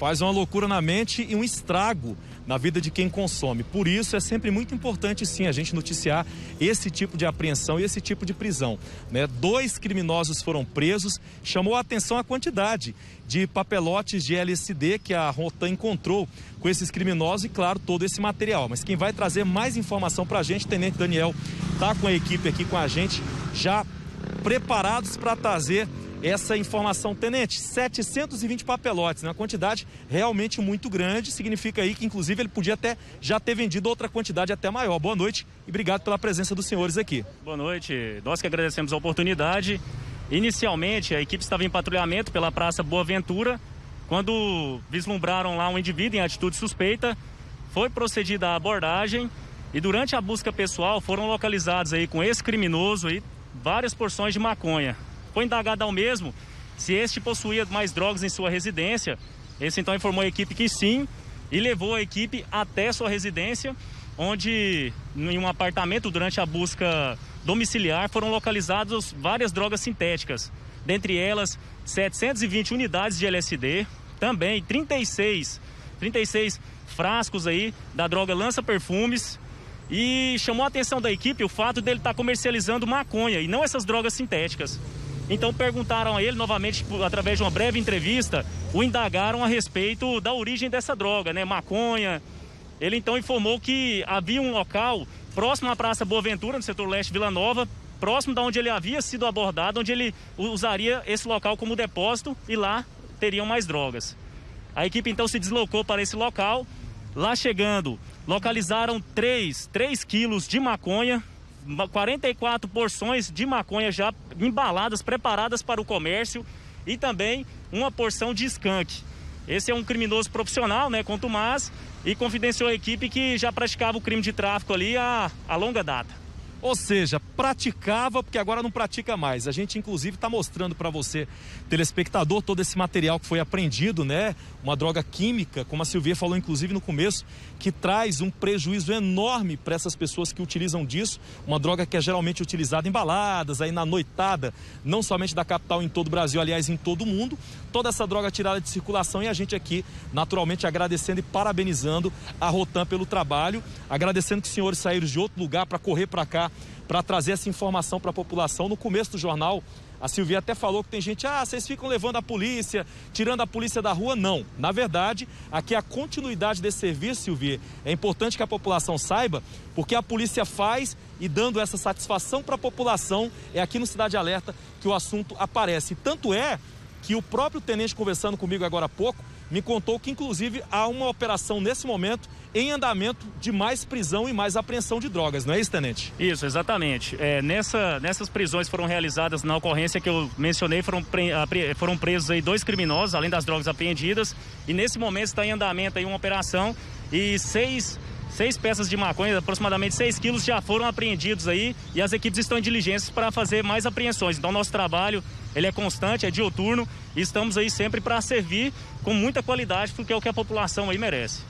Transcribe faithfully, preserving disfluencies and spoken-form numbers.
faz uma loucura na mente e um estrago na vida de quem consome. Por isso é sempre muito importante sim a gente noticiar esse tipo de apreensão e esse tipo de prisão, né? Dois criminosos foram presos, chamou a atenção a quantidade de papelotes de L S D que a Rotan encontrou com esses criminosos e, claro, todo esse material. Mas quem vai trazer mais informação pra gente, o Tenente Daniel, tá com a equipe aqui com a gente, já preparados para trazer essa informação. Tenente, setecentos e vinte papelotes, né? Uma quantidade realmente muito grande, significa aí que inclusive ele podia até já ter vendido outra quantidade até maior. Boa noite e obrigado pela presença dos senhores aqui. Boa noite, nós que agradecemos a oportunidade. Inicialmente a equipe estava em patrulhamento pela Praça Boa Ventura, quando vislumbraram lá um indivíduo em atitude suspeita, foi procedida a abordagem e durante a busca pessoal foram localizados aí com esse criminoso aí várias porções de maconha. Foi indagado ao mesmo se este possuía mais drogas em sua residência. Esse então informou a equipe que sim e levou a equipe até sua residência, onde em um apartamento durante a busca domiciliar foram localizadas várias drogas sintéticas, dentre elas setecentas e vinte unidades de L S D, também trinta e seis, trinta e seis frascos aí da droga lança-perfumes. E chamou a atenção da equipe o fato dele estar comercializando maconha e não essas drogas sintéticas. Então perguntaram a ele novamente, através de uma breve entrevista, o indagaram a respeito da origem dessa droga, né, maconha. Ele então informou que havia um local próximo à Praça Boa Ventura, no setor leste Vila Nova, próximo da onde ele havia sido abordado, onde ele usaria esse local como depósito e lá teriam mais drogas. A equipe então se deslocou para esse local. Lá chegando, localizaram três quilos de maconha, quarenta e quatro porções de maconha já embaladas, preparadas para o comércio e também uma porção de skunk. Esse é um criminoso profissional, né, contumaz, e confidenciou a equipe que já praticava o crime de tráfico ali a, a longa data. Ou seja, praticava, porque agora não pratica mais. A gente, inclusive, está mostrando para você, telespectador, todo esse material que foi apreendido, né? Uma droga química, como a Silvia falou, inclusive, no começo, que traz um prejuízo enorme para essas pessoas que utilizam disso. Uma droga que é geralmente utilizada em baladas, aí na noitada, não somente da capital, em todo o Brasil, aliás, em todo o mundo. Toda essa droga tirada de circulação e a gente aqui, naturalmente, agradecendo e parabenizando a Rotan pelo trabalho, agradecendo que os senhores saíram de outro lugar para correr para cá, para trazer essa informação para a população. No começo do jornal, a Silvia até falou que tem gente, ah, vocês ficam levando a polícia, tirando a polícia da rua. Não, na verdade, aqui a continuidade desse serviço, Silvia, é importante que a população saiba, porque a polícia faz e dando essa satisfação para a população, é aqui no Cidade Alerta que o assunto aparece. Tanto é que o próprio tenente, conversando comigo agora há pouco, me contou que inclusive há uma operação nesse momento em andamento de mais prisão e mais apreensão de drogas, não é isso, tenente? Isso, exatamente. É, nessa, nessas prisões foram realizadas na ocorrência que eu mencionei, foram, pre, foram presos aí dois criminosos, além das drogas apreendidas, e nesse momento está em andamento aí uma operação e seis, seis peças de maconha, aproximadamente seis quilos, já foram apreendidos aí e as equipes estão em diligências para fazer mais apreensões. Então nosso trabalho, ele é constante, é dioturno e estamos aí sempre para servir com muita qualidade, porque é o que a população aí merece.